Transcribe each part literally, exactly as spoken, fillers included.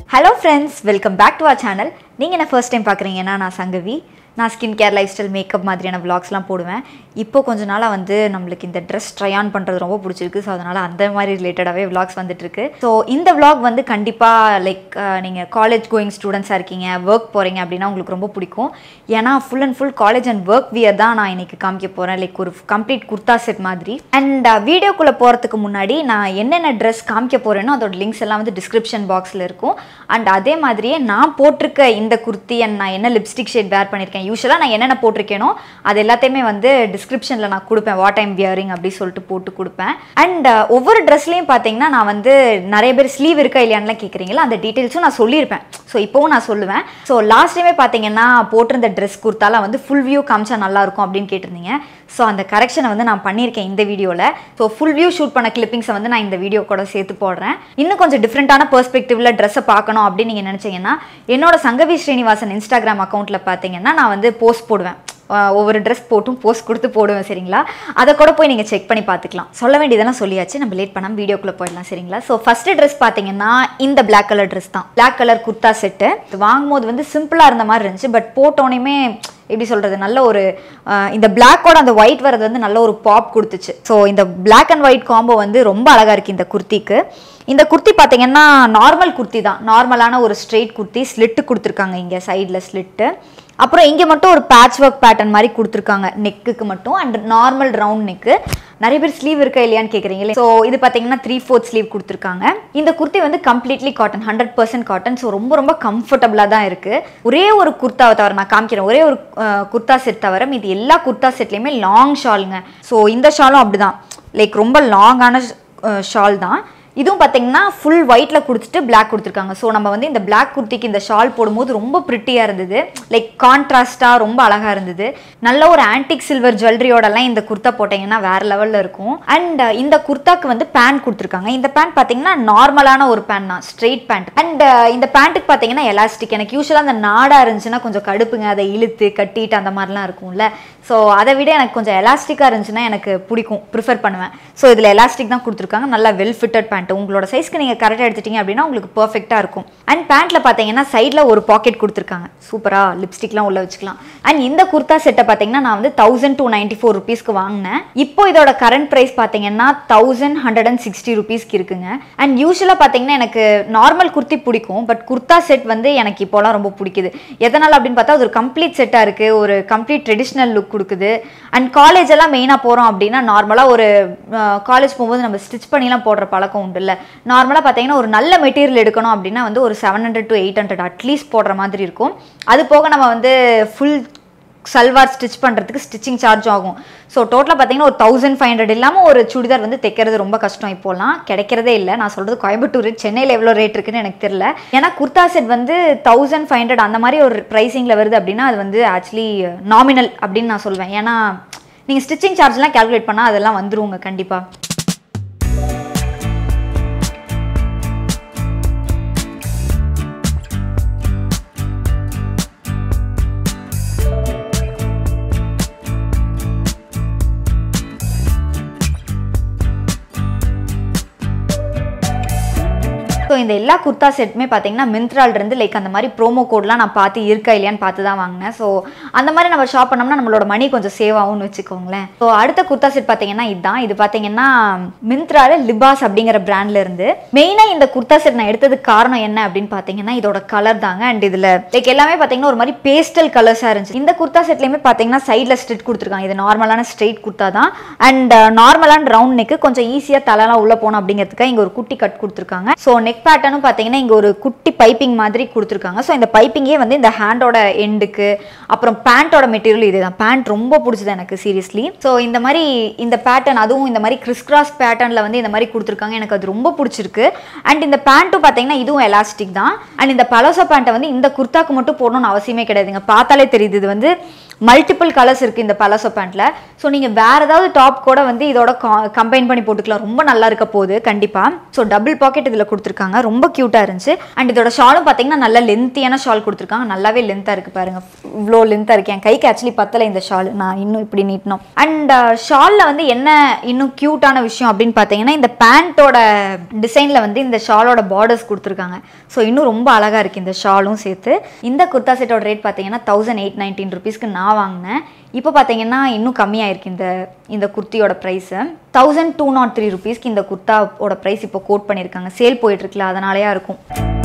Hello friends, welcome back to our channel. நீங்க என்ன first time பார்க்கறீங்கன்னா நான் சங்கவி. நான் skin care lifestyle makeup மாதிரியான vlogsலாம் போடுவேன். இப்போ கொஞ்ச நாளா வந்து நமக்கு இந்த Dress try on பண்றது ரொம்ப பிடிச்சிருக்கு. சோ அதனால அந்த மாதிரி ரிலேட்டடாவே vlogs வந்துட்டு இருக்கு. சோ இந்த vlog வந்து கண்டிப்பா லைக் நீங்க காலேஜ் கோயிங் ஸ்டூடண்ட்ஸா இருக்கீங்க, work போறீங்க அப்படினா உங்களுக்கு ரொம்ப பிடிக்கும். ஏனா full and full college and work wear தான் நான் இன்னைக்கு காமிக்க போறேன். லைக் ஒரு complete kurta set மாதிரி. And வீடியோக்குள்ள போறதுக்கு முன்னாடி நான் என்னென்ன Dress காமிக்க போறேனோ அதோட லிங்க்ஸ் எல்லாம் வந்து description boxல இருக்கும். And அதே மாதிரியே நான் போட்டிருக்க இந்த kurti and நான் என்ன lipstick shade wear பண்ணிருக்கேன் யூசுவலா நான் என்னென்ன போட்டிருக்கேனோ அது எல்லாத்தையுமே வந்து டிஸ்கிரிப்ஷன்ல நான் கொடுப்பேன் வாட் ஐம் வியரிங் அப்படி சொல்லிட்டு போட்டு கொடுப்பேன். அண்ட் ஒவ்வொரு ட்ரெஸ்லையும் பார்த்தீங்கன்னா நான் வந்து நிறைய பேர் ஸ்லீவ் இருக்கா இல்லையான்லாம் கேட்குறீங்களா, அந்த டீட்டெயில்ஸும் நான் சொல்லியிருப்பேன். ஸோ இப்போவும் நான் சொல்லுவேன். ஸோ லாஸ்ட் டைமே பார்த்தீங்கன்னா போட்டிருந்த ட்ரெஸ் கொடுத்தாலாம் வந்து ஃபுல் வியூ காமிச்சா நல்லா இருக்கும் அப்படின்னு கேட்டிருந்தீங்க. ஸோ அந்த கரெக்ஷனை வந்து நான் பண்ணியிருக்கேன் இந்த வீடியோவில். ஸோ ஃபுல் வியூ ஷூட் பண்ண கிளிப்பிங்ஸை வந்து நான் இந்த வீடியோ கூட சேர்த்து போடுறேன். இன்னும் கொஞ்சம் டிஃப்ரெண்ட்டான பெர்ஸ்பெக்டிவ்ல ட்ரெஸ்ஸை பார்க்கணும் அப்படின்னு நீங்கள் நினச்சிங்கன்னா என்னோட சங்கவி ஸ்ரீனிவாசன் இன்ஸ்டாகிராம் அக்கௌண்ட்டில் பார்த்தீங்கன்னா நான் வந்து போஸ்ட் போடுவேன். ஒவ்வொரு ட்ரெஸ் போட்டும் போஸ்ட் கொடுத்து போடுவேன் சரிங்களா. அதை கூட போய் நீங்கள் செக் பண்ணி பார்த்துக்கலாம். சொல்ல வேண்டியதெல்லாம் சொல்லியாச்சு, நம்ம லேட் பண்ணாமல் வீடியோக்குள்ளே போயிடலாம் சரிங்களா. ஸோ ஃபஸ்ட்டு ட்ரெஸ் பார்த்தீங்கன்னா இந்த பிளாக் கலர் ட்ரெஸ் தான். பிளாக் கலர் குர்த்தா செட்டு வாங்கும்போது வந்து சிம்பிளாக இருந்த மாதிரி இருந்துச்சு. பட் போட்டோனையுமே எப்படி சொல்கிறது, நல்ல ஒரு இந்த பிளாக்கோட அந்த ஒயிட் வரது வந்து நல்ல ஒரு பாப் கொடுத்துச்சு. ஸோ இந்த பிளாக் அண்ட் ஒயிட் காம்போ வந்து ரொம்ப அழகாக இருக்குது இந்த குர்த்திக்கு. இந்த குர்த்தி பார்த்தீங்கன்னா நார்மல் குர்த்தி தான், நார்மலான ஒரு ஸ்ட்ரெயிட் குர்த்தி. ஸ்லிட்டு கொடுத்துருக்காங்க இங்கே சைடில் ஸ்லிட்டு. அப்புறம் இங்கே மட்டும் ஒரு பேட்ச் ஒர்க் பேட்டர்ன் மாதிரி கொடுத்துருக்காங்க நெக்குக்கு மட்டும். And normal round neck. நிறைய பேர் ஸ்லீவ் இருக்கா இல்லையான்னு கேட்குறீங்களே. ஸோ இது பார்த்தீங்கன்னா த்ரீ ஃபோர்த் ஸ்லீவ் கொடுத்துருக்காங்க. இந்த குர்த்தி வந்து completely cotton, hundred percent cotton. So ரொம்ப ரொம்ப கம்ஃபர்டபுளாக தான் இருக்குது. ஒரே ஒரு குர்த்தாவை தவிர நான் காமிக்கிறேன், ஒரே ஒரு குர்த்தா செட் தவிர இது எல்லா குர்த்தா செட்லேயுமே லாங் ஷாலுங்க. ஸோ இந்த ஷாலும் அப்படிதான், லைக் ரொம்ப லாங்கான ஷால் தான். இதுவும் பார்த்தீங்கன்னா ஃபுல் ஒயிட்டில் கொடுத்துட்டு பிளாக் கொடுத்துருக்காங்க. ஸோ நம்ம வந்து இந்த பிளாக் குர்த்திக்கு இந்த ஷால் போடும்போது ரொம்ப ப்ரிட்டியாக இருந்தது, லைக் கான்ட்ராஸ்டாக ரொம்ப அழகாக இருந்தது. நல்ல ஒரு ஆன்டிக் சில்வர் ஜுவல்லரியோடலாம் இந்த குர்த்தா போட்டிங்கன்னா வேறு லெவலில் இருக்கும். அண்ட் இந்த குர்த்தாக்கு வந்து பேண்ட் கொடுத்துருக்காங்க. இந்த பேண்ட் பார்த்தீங்கன்னா நார்மலான ஒரு பேண்ட் தான், ஸ்ட்ரெயிட் பேண்ட். அண்ட் இந்த பேண்ட்டுக்கு பார்த்தீங்கன்னா எலாஸ்டிக். எனக்கு யூஸ்வலாக அந்த நாடாக இருந்துச்சுன்னா கொஞ்சம் கடுப்புங்க, அதை இழுத்து கட்டிட்டு அந்த மாதிரிலாம் இருக்கும்ல. ஸோ அதை விட எனக்கு கொஞ்சம் எலாஸ்டிக்காக இருந்துச்சுன்னா எனக்கு பிடிக்கும், ப்ரிஃபர் பண்ணுவேன். ஸோ இதில் எலாஸ்டிக் தான் கொடுத்துருக்காங்க. நல்லா வெல் ஃபிட்டட் பேண்ட். உங்களோட சைஸ்க்கு நீங்கள் கரெக்டாக எடுத்துட்டீங்க அப்படின்னா உங்களுக்கு பர்ஃபெக்டாக இருக்கும். அண்ட் பேண்ட்டில் பார்த்தீங்கன்னா சைடில் ஒரு பாக்கெட் கொடுத்துருக்காங்க. சூப்பராக லிப்ஸ்டிக்லாம் உள்ள வச்சுக்கலாம். அண்ட் இந்த குர்த்தா செட்டை பார்த்தீங்கன்னா நான் வந்து தௌசண்ட் டூ நைன்டி ஃபோர் ருபீஸ்க்கு வாங்கினேன். இப்போ இதோட கரண்ட் ப்ரைஸ் பார்த்தீங்கன்னா தௌசண்ட் ஹண்ட்ரட் அண்ட் சிக்ஸ்டி ருபீஸ்க்கு இருக்குங்க. அண்ட் யூஸ்வலாக பார்த்தீங்கன்னா எனக்கு நார்மல் குர்த்தி பிடிக்கும், பட் குர்த்தா செட் வந்து எனக்கு இப்போலாம் ரொம்ப பிடிக்குது. எதனால் அப்படின்னு பார்த்தா அது ஒரு கம்ப்ளீட் செட்டாக இருக்குது, ஒரு கம்ப்ளீட் ட்ரெடிஷ்னல் லுக் கொடுக்குது. அண்ட் காலேஜ் எல்லாம் மெயினாக போகிறோம் அப்படின்னா நார்மலாக ஒரு காலேஜ் போகும்போது நம்ம ஸ்டிச் பண்ணிலாம் போடுற பழக்கம் உண்டு இல்லை. நார்மலாக பார்த்தீங்கன்னா ஒரு நல்ல மெட்டீரியல் எடுக்கணும் அப்படின்னா வந்து ஒரு seven hundred to eight hundred at least போடுற மாதிரி இருக்கும். அது போக நம்ம வந்து ஃபுல் சல்வார் ஸ்டிச் பண்ணுறதுக்கு ஸ்டிச்சிங் சார்ஜ் ஆகும். ஸோ டோட்டலாக பார்த்தீங்கன்னா ஒரு தௌசண்ட் ஃபைவ் ஹண்ட்ரட் இல்லாமல் ஒரு சுடிதார் வந்து தைக்கிறது ரொம்ப கஷ்டம். இப்போலாம் கிடைக்கிறதே இல்லை. நான் சொல்கிறது கோயம்புத்தூர், சென்னையில் எவ்வளோ ரேட் இருக்குன்னு எனக்கு தெரியல. ஏன்னா குர்த்தா செட் வந்து தௌசண்ட் ஃபைவ் ஹண்ட்ரட் அந்த மாதிரி ஒரு ப்ரைஸிங்கில் வருது அப்படின்னா அது வந்து ஆக்சுவலி நாமினல் அப்படின்னு நான் சொல்வேன். ஏன்னா நீங்கள் ஸ்டிச்சிங் சார்ஜ்லாம் கேல்குலேட் பண்ணால் அதெல்லாம் வந்துருவோங்க கண்டிப்பாக. ஸோ இந்த எல்லா குர்த்தா செட்டுமே பார்த்தீங்கன்னா மிந்த்ராலிருந்து லைக் அந்த மாதிரி ப்ரோமோ கோட்லாம் நான் பார்த்து இருக்கா இல்லையான்னு பார்த்து தான் வாங்கினேன். ஸோ அந்த மாதிரி நம்ம ஷாப் பண்ணோம்னா நம்மளோட மணி கொஞ்சம் சேவ் ஆகும்னு வச்சுக்கோங்களேன். ஸோ அடுத்த குர்த்தா செட் பார்த்தீங்கன்னா இதுதான். இது பார்த்தீங்கன்னா மிந்த்ராவில் லிபாஸ் அப்படிங்கிற பிராண்ட்ல இருந்து. மெயினாக இந்த குர்த்தா செட் நான் எடுத்ததுக்கு காரணம் என்ன அப்படின்னு பார்த்தீங்கன்னா இதோட கலர் தாங்க. அண்ட் இதில் லைக் எல்லாமே பார்த்தீங்கன்னா ஒரு மாதிரி பேஸ்டல் கலர்ஸாக இருந்துச்சு. இந்த குர்த்தா செட்லேயுமே பார்த்தீங்கன்னா சைடில் ஸ்ட்ரிட் கொடுத்துருக்காங்க. இது நார்மலான ஸ்ட்ரெயிட் குர்த்தா தான். அண்ட் நார்மலான ரவுண்ட் நெக்கு, கொஞ்சம் ஈஸியாக தலைலாம் உள்ளே போகணும் அப்படிங்கிறதுக்காக இங்கே ஒரு குட்டி கட் கொடுத்துருக்காங்க. ஸோ நெக் பேட்டர்னும் பார்த்தீங்கன்னா இங்கே ஒரு குட்டி பைப்பிங் மாதிரி கொடுத்துருக்காங்க. ஸோ இந்த பைப்பிங்கே வந்து இந்த ஹேண்டோட எண்டுக்கு. அப்புறம் பேண்ட்டோட மெட்டீரியல் இதே தான். பேண்ட் ரொம்ப பிடிச்சது எனக்கு சீரியஸ்லி. ஸோ இந்த மாதிரி இந்த பேட்டர்ன், அதுவும் இந்த மாதிரி கிறிஸ் கிராஸ் பேட்டர்னில் வந்து இந்த மாதிரி கொடுத்துருக்காங்க. எனக்கு அது ரொம்ப பிடிச்சிருக்கு. அண்ட் இந்த பேண்ட்டும் பார்த்தீங்கன்னா இதுவும் எலாஸ்டிக் தான். அண்ட் இந்த பலோசா பேண்ட்டை வந்து இந்த குர்த்தாக்கு மட்டும் போடணும்னு அவசியமே கிடையாதுங்க. பார்த்தாலே தெரியுது இது வந்து மல்டிபிள் கலர்ஸ் இருக்குது இந்த பலாசோ பேண்ட்டில். ஸோ நீங்கள் வேறு ஏதாவது டாப் கூட வந்து இதோட கம்பைன் பண்ணி போட்டுக்கலாம். ரொம்ப நல்லா இருக்க போகுது கண்டிப்பாக. ஸோ டபுள் பாக்கெட் இதில் கொடுத்துருக்காங்க, ரொம்ப க்யூட்டாக இருந்துச்சு. அண்ட் இதோட ஷாலும் பார்த்தீங்கன்னா நல்ல லென்த்தியான ஷால் கொடுத்துருக்காங்க, நல்லாவே லென்த்தாக இருக்குது பாருங்கள். இவ்வளோ லென்த்தாக இருக்குது, என் கைக்கு ஆக்சுவலி பத்தலை இந்த ஷால், நான் இன்னும் இப்படி நீட்டணும். அண்ட் ஷாலில் வந்து என்ன இன்னும் க்யூட்டான விஷயம் அப்படின்னு பார்த்தீங்கன்னா இந்த பேண்ட்டோட டிசைனில் வந்து இந்த ஷாலோட பார்டர்ஸ் கொடுத்துருக்காங்க. ஸோ இன்னும் ரொம்ப அழகாக இருக்குது இந்த ஷாலும் சேர்த்து. இந்த குர்தா செட்டோட ரேட் பார்த்தீங்கன்னா தௌசண்ட் எயிட் நைன்டீன் ருபீஸ்க்கு நான் வாங்கினேன். இப்போ பார்த்தீங்கன்னா இன்னும் கம்மியாயிருக்கு இந்த இந்த குர்த்தியோட price. Thousand two nought three ருபீஸ்க்கு இந்த குர்த்தாவோட ப்ரைஸ் இப்போ கோட் பண்ணியிருக்காங்க. சேல் போயிட்டுருக்குல அதனாலயா இருக்கும்.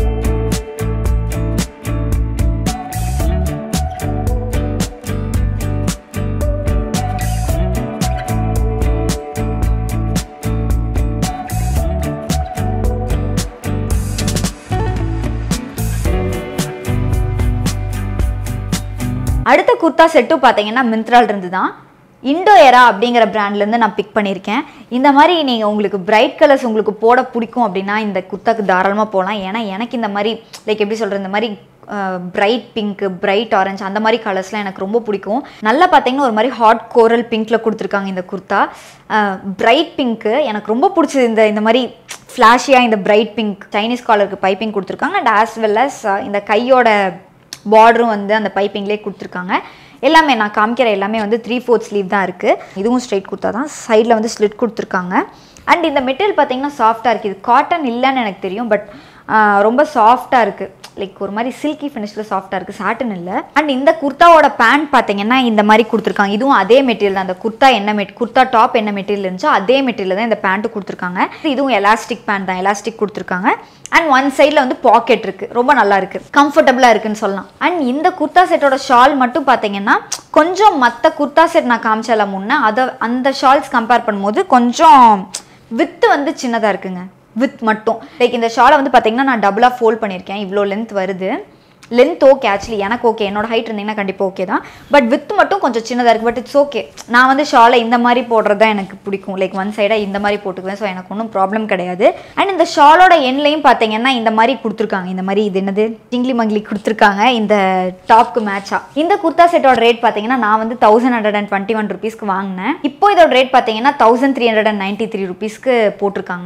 அடுத்த குர்தா செட்டும் பார்த்தீங்கன்னா மிந்த்ரால இருந்து தான். இண்டோ எரா அப்படிங்கிற பிராண்ட்லேருந்து நான் பிக் பண்ணியிருக்கேன். இந்த மாதிரி நீங்கள் உங்களுக்கு பிரைட் கலர்ஸ் உங்களுக்கு போட பிடிக்கும் அப்படின்னா இந்த குர்த்தாக்கு தாராளமாக போகலாம். ஏன்னா எனக்கு இந்த மாதிரி லைக் எப்படி சொல்கிறது, இந்த மாதிரி பிரைட் பிங்க்கு, பிரைட் ஆரஞ்சு அந்த மாதிரி கலர்ஸ்லாம் எனக்கு ரொம்ப பிடிக்கும். நல்லா பார்த்தீங்கன்னா ஒரு மாதிரி ஹாட் கோரல் பிங்க்கில் கொடுத்துருக்காங்க இந்த குர்த்தா. பிரைட் பிங்க்கு எனக்கு ரொம்ப பிடிச்சது. இந்த இந்த மாதிரி ஃப்ளாஷியாக இந்த பிரைட் பிங்க் சைனீஸ் காலருக்கு பைப்பிங் கொடுத்துருக்காங்க. அண்ட் ஆஸ் வெல் அஸ் இந்த கையோட பார்டரும் வந்து அந்த பைப்பிங்லேயே கொடுத்துருக்காங்க. எல்லாமே நான் காமிக்கிற எல்லாமே வந்து த்ரீ ஃபோர்த் ஸ்லீவ் தான் இருக்குது. இதுவும் ஸ்ட்ரைட் குர்த்தா தான், சைடில் வந்து ஸ்லிட் கொடுத்துருக்காங்க. அண்ட் இந்த மெட்டீரியல் பார்த்தீங்கன்னா சாஃப்டாக இருக்குது. இது காட்டன் இல்லைன்னு எனக்கு தெரியும், பட் ரொம்ப சாஃப்டாக இருக்குது. லைக் ஒரு மாதிரி சில்கி ஃபினிஷில் சாஃப்டாக இருக்குது, சாட்டன் இல்லை. அண்ட் இந்த குர்த்தாவோட பேண்ட் பார்த்தீங்கன்னா இந்த மாதிரி கொடுத்துருக்காங்க. இதுவும் அதே மெட்டீரியல் தான். அந்த குர்த்தா என்ன மெட் குர்த்தா டாப் என்ன மெட்டீரியல் இருந்துச்சோ அதே மெட்டீரியல் தான் இந்த பேண்ட்டு கொடுத்துருக்காங்க. இதுவும் எலாஸ்டிக் பேண்ட் தான், எலாஸ்டிக் கொடுத்துருக்காங்க. அண்ட் ஒன் சைடில் வந்து பாக்கெட் இருக்குது, ரொம்ப நல்லா இருக்குது, கம்ஃபர்டபுளாக இருக்குன்னு சொல்லலாம். அண்ட் இந்த குர்த்தா செட்டோட ஷால் மட்டும் பார்த்தீங்கன்னா கொஞ்சம் மற்ற குர்த்தா செட் நான் காமிச்சால முன்னே அதை அந்த ஷால்ஸ் கம்பேர் பண்ணும்போது கொஞ்சம் வித்து வந்து சின்னதாக இருக்குங்க, வித் மட்டும். லைக் இந்த ஷாலை வந்து பார்த்தீங்கன்னா நான் டபுளாக ஃபோல்ட் பண்ணியிருக்கேன், இவ்வளோ லென்த் வருது. லென்த் ஓகே, ஆக்சுவலி எனக்கு ஓகே, என்னோட ஹைட் இருந்தீங்கன்னா கண்டிப்பாக ஓகே தான். பட் வித் மட்டும் கொஞ்சம் சின்னதாக இருக்குது, பட் இட்ஸ் ஓகே. நான் வந்து ஷாலை இந்த மாதிரி போடுறது தான் எனக்கு பிடிக்கும். லைக் ஒன் சைடாக இந்த மாதிரி போட்டுக்குவேன். ஸோ எனக்கு ஒன்றும் ப்ராப்ளம் கிடையாது. அண்ட் இந்த ஷாலோட எண்ட்லையும் பார்த்தீங்கன்னா இந்த மாதிரி கொடுத்துருக்காங்க. இந்த மாதிரி இது என்னது டிங்லி மங்கிலி கொடுத்துருக்காங்க இந்த டாப்க்கு மேட்சாக. இந்த குர்த்தா செட்டோட ரேட் பார்த்தீங்கன்னா நான் வந்து thousand hundred and twenty one ருபீஸ்க்கு வாங்கினேன். இப்போ இதோட ரேட் பார்த்தீங்கன்னா thousand three hundred and ninety three ருபீஸ்க்கு போட்டிருக்காங்க.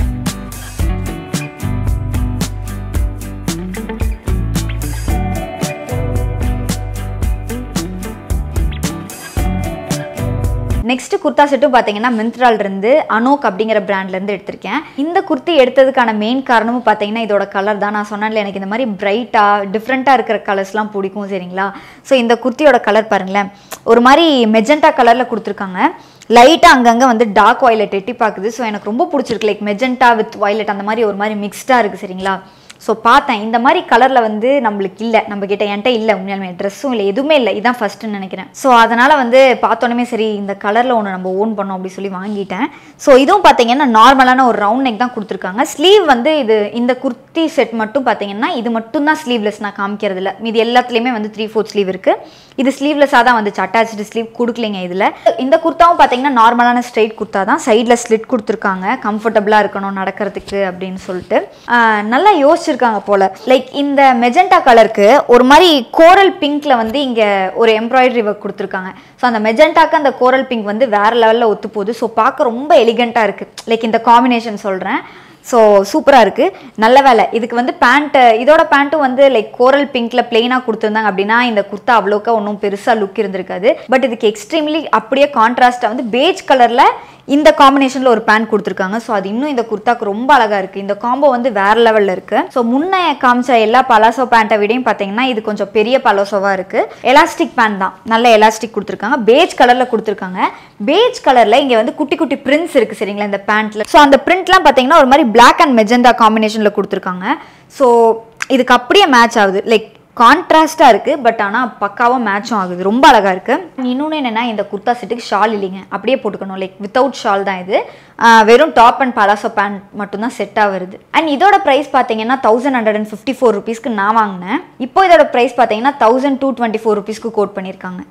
நெக்ஸ்ட் குர்த்தா செட்டும் பார்த்தீங்கன்னா மிந்த்ரால இருந்து அனோக் அப்படிங்கிற பிராண்ட்லேருந்து எடுத்திருக்கேன். இந்த குர்த்தி எடுத்ததுக்கான மெயின் காரணமும் பார்த்தீங்கன்னா இதோட கலர் தான். நான் சொன்னேன்ல எனக்கு இந்த மாதிரி பிரைட்டாக டிஃப்ரெண்ட்டாக இருக்கிற கலர்ஸ்லாம் பிடிக்கும், சரிங்களா? ஸோ இந்த குர்த்தியோட கலர் பாருங்களேன், ஒரு மாதிரி மெஜெண்டா கலரில் கொடுத்துருக்காங்க. லைட்டாக அங்கங்கே வந்து டார்க் வயலட் எட்டி பார்க்குது. ஸோ எனக்கு ரொம்ப பிடிச்சிருக்கு. லைக் மெஜெண்டா வித் வயலட் அந்த மாதிரி ஒரு மாதிரி மிக்ஸ்டாக இருக்குது, சரிங்களா? ஸோ பார்த்தேன் இந்த மாதிரி கலரில் வந்து நம்மளுக்கு இல்லை, நம்ம கிட்ட என்கிட்ட இல்லை, உண்மையாலுமே ட்ரெஸ்ஸும் இல்லை, எதுவுமே இல்லை. இதுதான் ஃபஸ்ட்டுன்னு நினைக்கிறேன். ஸோ அதனால் வந்து பார்த்தோன்னே சரி இந்த கலரில் ஒன்று நம்ம ஓன் பண்ணோம் அப்படி சொல்லி வாங்கிட்டேன். ஸோ இதுவும் பார்த்தீங்கன்னா நார்மலான ஒரு ரவுண்ட் நெக் தான் கொடுத்துருக்காங்க. ஸ்லீவ் வந்து இது இந்த குர்த்தி செட் மட்டும் பார்த்தீங்கன்னா இது மட்டும் தான் ஸ்லீவ்லெஸ், நான் காமிக்கிறது இல்லை. மீது எல்லாத்துலேயுமே வந்து த்ரீ ஃபோர்த் ஸ்லீவ் இருக்குது. இது ஸ்லீவ்லெஸ்ஸாக தான் வந்துச்சு, அட்டாச்சு ஸ்லீவ் கொடுக்கலைங்க இதில். இந்த குர்த்தாவும் பார்த்தீங்கன்னா நார்மலான ஸ்ட்ரெயிட் குர்த்தா தான், சைடில் ஸ்லிட் கொடுத்துருக்காங்க, கம்ஃபர்டபுளாக இருக்கணும் நடக்கிறதுக்கு அப்படின்னு சொல்லிட்டு நல்லா யோசிச்சிருக்காங்க போல. லைக் இந்த மெஜெண்டா கலருக்கு ஒரு மாதிரி கோரல் பிங்க்ல வந்து இங்கே ஒரு எம்ப்ராய்டரி ஒர்க் கொடுத்துருக்காங்க. ஸோ அந்த மெஜெண்டாக்கு அந்த கோரல் பிங்க் வந்து வேற லெவலில் ஒத்து போகுது. ஸோ பார்க்க ரொம்ப எலிகெண்ட்டாக இருக்குது. லைக் இந்த காம்பினேஷன் சொல்கிறேன். ஸோ சூப்பராக இருக்குது, நல்ல வேலை. இதுக்கு வந்து பேண்ட்டு, இதோட பேண்ட்டும் வந்து லைக் கோரல் பிங்க்கில் பிளெயினாக கொடுத்துருந்தாங்க அப்படின்னா இந்த குர்த்தா அவ்வளோக்கா ஒன்றும் பெருசாக லுக் இருந்திருக்காது. பட் இதுக்கு எக்ஸ்ட்ரீம்லி அப்படியே கான்ட்ராஸ்ட்டாக வந்து பேஜ் கலரில் இந்த காம்பினேஷனில் ஒரு பேண்ட் கொடுத்துருக்காங்க. ஸோ அது இன்னும் இந்த குர்த்தாக்கு ரொம்ப அழகாக இருக்குது. இந்த காம்போ வந்து வேறு லெவலில் இருக்குது. ஸோ முன்னே காமிச்ச எல்லா பலாசோ பேண்ட்டை விடையும் பார்த்தீங்கன்னா இது கொஞ்சம் பெரிய பலாசோவாக இருக்குது. எலாஸ்டிக் பேண்ட் தான், நல்ல எலாஸ்டிக் கொடுத்துருக்காங்க. பேஜ் கலரில் கொடுத்துருக்காங்க. பேஜ் கலரில் இங்கே வந்து குட்டி குட்டி பிரிண்ட்ஸ் இருக்குது, சரிங்களா, இந்த பேண்ட்டில். ஸோ அந்த பிரிண்ட்லாம் பார்த்தீங்கன்னா ஒரு மாதிரி பிளாக் அண்ட் மெஜெண்டா காம்பினேஷனில் கொடுத்துருக்காங்க. ஸோ இதுக்கு அப்படியே மேட்ச் ஆகுது. லைக் கான்ட்ராஸ்டாக இருக்குது, பட் ஆனால் பக்காவாக மேட்சும் ஆகுது, ரொம்ப அழகாக இருக்குது. இன்னொன்று என்னென்னா இந்த குர்த்தா செட்டுக்கு ஷால் இல்லைங்க, அப்படியே போட்டுக்கணும். லைக் வித்தவுட் ஷால் தான் இது. வெறும் டாப் அண்ட் பலாசோ பேண்ட் மட்டும்தான் செட்டாக வருது. அண்ட் இதோட ப்ரைஸ் பார்த்தீங்கன்னா thousand hundred and fifty four ருபீஸ்க்கு நான் வாங்கினேன். இப்போ இதோட ப்ரைஸ் பார்த்தீங்கன்னா தௌசண்ட் டூ டுவெண்ட்டி ஃபோர் ருபீஸ்க்கு கோட் பண்ணியிருக்காங்க.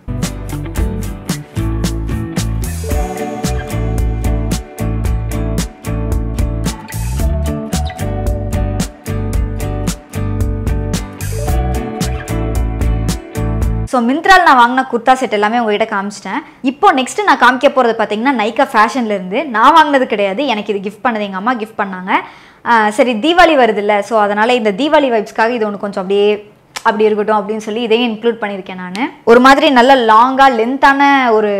ஸோ மிந்த்ராவில் நான் வாங்கின குர்தா செட் எல்லாமே உங்ககிட்ட காமிச்சிட்டேன். இப்போ நெக்ஸ்ட் நான் காமிக்க போகிறது பார்த்தீங்கன்னா நைக்கா ஃபேஷன்ல இருந்து. நான் வாங்கினது கிடையாது, எனக்கு இது கிஃப்ட் பண்ணது எங்கள் அம்மா கிஃப்ட் பண்ணாங்க. சரி தீபாவளி வருது இல்லை, ஸோ அதனால் இந்த தீபாவளி வைப்ஸ்க்காக இது ஒன்று கொஞ்சம் அப்படியே அப்படி இருக்கட்டும் அப்படின்னு சொல்லி இதையும் இன்க்ளூட் பண்ணியிருக்கேன். நான் ஒரு மாதிரி நல்ல லாங்காக லென்த்தான ஒரு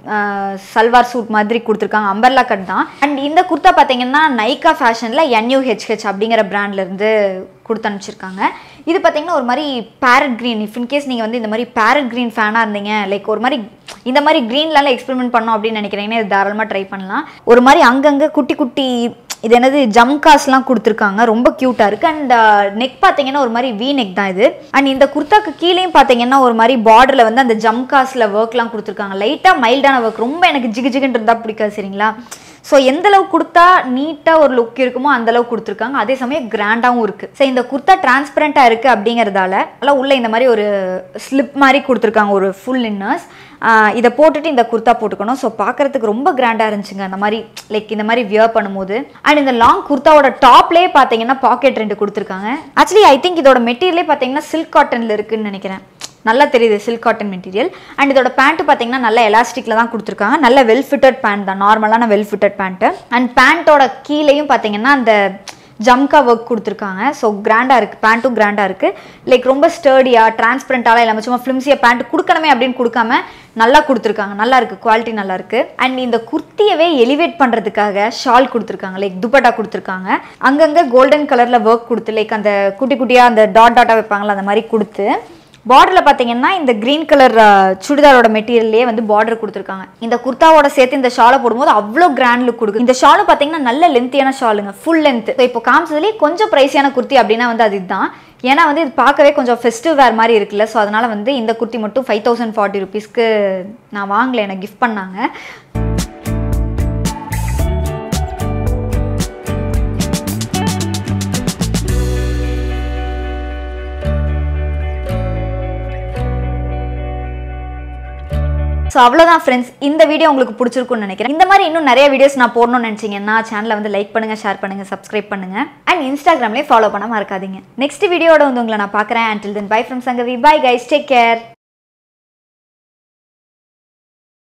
சல்வார் சூட் மாதிரி கொடுத்துருக்காங்க, அம்பர்லா கட் தான். அண்ட் இந்த குர்த்தா பார்த்தீங்கன்னா நைக்கா ஃபேஷனில் என்யூஹெச்ஹெச் அப்படிங்கிற பிராண்ட்லேருந்து கொடுத்து அனுப்பிச்சிருக்காங்க. இது பார்த்தீங்கன்னா ஒரு மாதிரி பேரட் க்ரீன். இஃப் இன்கேஸ் நீங்கள் வந்து இந்த மாதிரி பேரட் க்ரீன் ஃபேனாக இருந்தீங்க, லைக் ஒரு மாதிரி இந்த மாதிரி க்ரீன்லாம் எக்ஸ்பெரிமெண்ட் பண்ணோம் அப்படின்னு நினைக்கிறீங்கன்னா இது தாராளமாக ட்ரை பண்ணலாம். ஒரு மாதிரி அங்கங்கே குட்டி குட்டி இது என்னது ஜம்காஸ்லாம் கொடுத்துருக்காங்க, ரொம்ப க்யூட்டாக இருக்குது. அண்ட் நெக் பார்த்தீங்கன்னா ஒரு மாதிரி வி நெக் தான் இது. அண்ட் இந்த குர்த்தாக்கு கீழேயும் பார்த்தீங்கன்னா ஒரு மாதிரி பார்டரில் வந்து அந்த ஜம்காஸில் ஒர்க்லாம் கொடுத்துருக்காங்க, லைட்டாக மைல்டான ஒர்க். ரொம்ப எனக்கு ஜிகு ஜிகுன்னு இருந்தால் பிடிக்காது சரிங்களா. ஸோ எந்தளவு கொடுத்தா நீட்டாக ஒரு லுக் இருக்குமோ அந்தளவு கொடுத்துருக்காங்க, அதே சமயம் கிராண்டாகவும் இருக்குது. ஸோ இந்த குர்த்தா டிரான்ஸ்பரண்ட்டாக இருக்குது அப்படிங்கிறதால நல்லா உள்ளே இந்த மாதிரி ஒரு ஸ்லிப் மாதிரி கொடுத்துருக்காங்க, ஒரு ஃபுல் இன்னர்ஸ். இதை போட்டுட்டு இந்த குர்த்தா போட்டுக்கணும். ஸோ பார்க்குறதுக்கு ரொம்ப கிராண்டாக இருந்துச்சுங்க அந்த மாதிரி, லைக் இந்த மாதிரி வியர் பண்ணும்போது. அண்ட் இந்த லாங் குர்த்தாவோட டாப்லேயே பார்த்தீங்கன்னா பாக்கெட் ரெண்டு கொடுத்துருக்காங்க. ஆக்சுவலி ஐ திங்க் இதோட மெட்டீரியலே பார்த்தீங்கன்னா சில்க் காட்டனில் இருக்குதுன்னு நினைக்கிறேன், நல்லா தெரியுது சில்க் காட்டன் மெட்டீரியல். அண்ட் இதோட பேண்ட்டு பார்த்தீங்கன்னா நல்ல எலாஸ்டிக்கில் தான் கொடுத்துருக்காங்க, நல்ல வெல் ஃபிட்டட் பேண்ட் தான், நார்மலான வெல் ஃபிட்டட் பேண்ட்டு. அண்ட் பேண்ட்டோட கீழேயும் பார்த்தீங்கன்னா அந்த ஜம்கா ஒர்க் கொடுத்துருக்காங்க. ஸோ கிராண்டாக இருக்குது, பேண்ட்டும் கிராண்டாக இருக்குது. லைக் ரொம்ப ஸ்டர்டியாக டிரான்ஸ்பரண்டாலாம் இல்லாமல் சும்மா ஃபிலிம்ஸியாக பேண்ட் கொடுக்கணுமே அப்படின்னு கொடுக்காம நல்லா கொடுத்துருக்காங்க, நல்லா இருக்குது, குவாலிட்டி நல்லா இருக்குது. அண்ட் இந்த குர்த்தியவே எலிவேட் பண்ணுறதுக்காக ஷால் கொடுத்துருக்காங்க, லைக் துப்பட்டா கொடுத்துருக்காங்க. அங்கங்கே கோல்டன் கலரில் ஒர்க் கொடுத்து லைக் அந்த குட்டி குட்டியாக அந்த டாட் டாட்டாக வைப்பாங்களா அந்த மாதிரி கொடுத்து, பார்டரில் பார்த்தீங்கன்னா இந்த க்ரீன் கலர் சுடிதாரோட மெட்டீரியல்லே வந்து பார்டர் கொடுத்துருக்காங்க. இந்த குர்த்தாவோட சேர்த்து இந்த ஷாலை போடும்போது அவ்வளோ கிராண்ட் லுக் கொடுக்கும். இந்த ஷாலும் பார்த்தீங்கன்னா நல்ல லென்த்தியான ஷாலுங்க, ஃபுல் லென்த். ஸோ இப்போ காமிச்சதுலேயே கொஞ்சம் ப்ரைஸியான குர்த்தி அப்படின்னா வந்து அது இதுதான். ஏன்னா வந்து இது பார்க்கவே கொஞ்சம் ஃபெஸ்டிவ் வேர் மாதிரி இருக்குல்ல. ஸோ அதனால் வந்து இந்த குர்த்தி மட்டும் ஃபைவ் தௌசண்ட் ஃபார்ட்டி ருபீஸ்க்கு நான் வாங்கலை, எனக்கு கிஃப்ட் பண்ணாங்க. ஸோ அவ்வளோதான் ஃப்ரெண்ட்ஸ், இந்த வீடியோ உங்களுக்கு பிடிச்சிருக்குன்னு நினைக்கிறேன். இந்த மாதிரி இன்னும் நிறைய வீடியோஸ் நான் போடணும்னு நினச்சிங்கன்னா சேனலை வந்து லைக் பண்ணுங்கள், ஷேர் பண்ணுங்கள், சப்ஸ்கிரைப் பண்ணுங்கள். அண்ட் இன்ஸ்டாகிராம்லேயே ஃபாலோ பண்ண மறக்காதீங்க. நெக்ஸ்ட் வீடியோட வந்து உங்களை நான் பார்க்குறேன். until then bye from Sanghavi. Bye guys, take care.